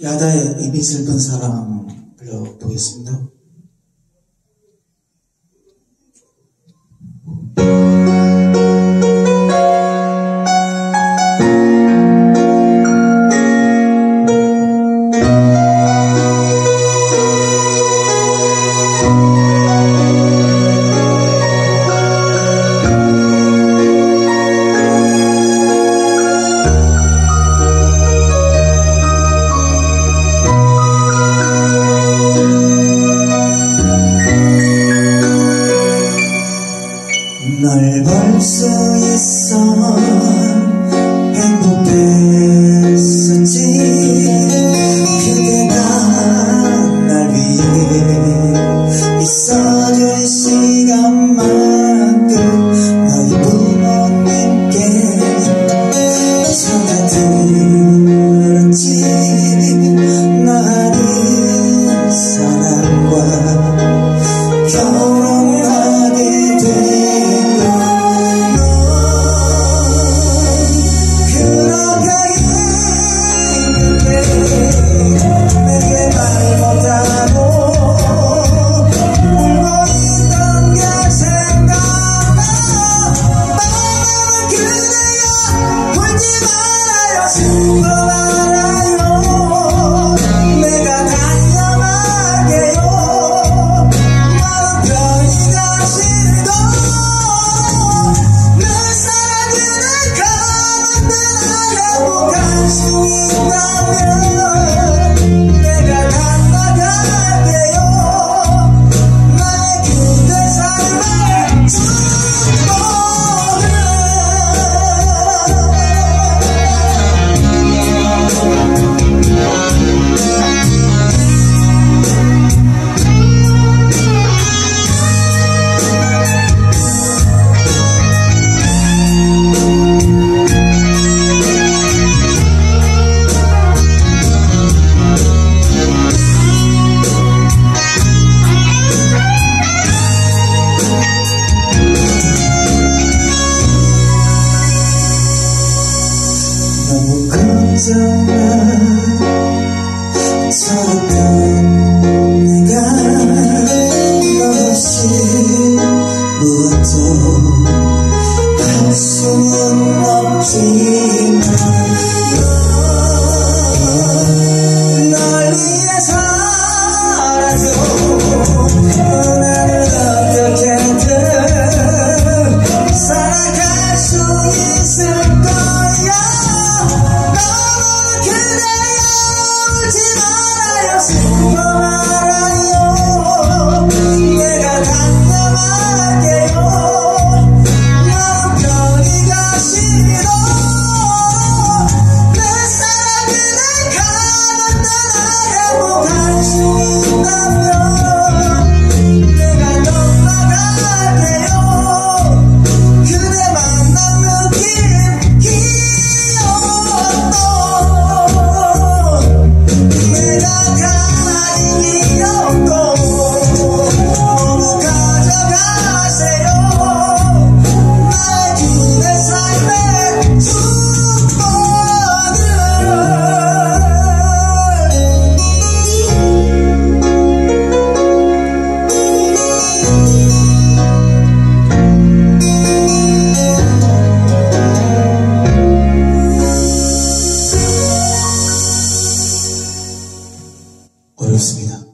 야다의 이미 슬픈 사랑 불러보겠습니다. 널 볼 수 있어 행복했었지. 그대가 날 위해 있어준 시간만큼 너희 부모님께 전해들었지. 나는 사랑과 결혼하게 돼. 너무 걱정만 서럽던 내가 너 없이 무엇도 할 수는 없지만 널 위해 살아줘. 나는 어떻게든 살아갈 수 있을 거야. 어렵습니다.